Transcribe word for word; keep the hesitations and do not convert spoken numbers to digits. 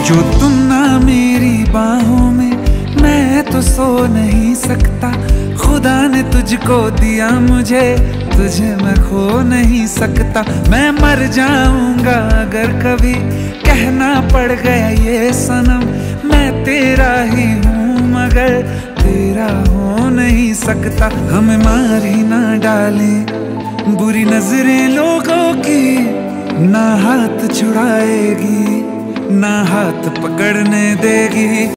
जो तुम ना मेरी बाहों में, मैं तो सो नहीं सकता। खुदा ने तुझको दिया मुझे, तुझे मैं खो नहीं सकता। मैं मर जाऊंगा अगर कभी कहना पड़ गया ये सनम, मैं तेरा ही हूँ मगर तेरा हो नहीं सकता। हमें मार ही ना डाले बुरी नजरें लोगों की, ना हाथ छुड़ाएगी ना हाथ पकड़ने देगी।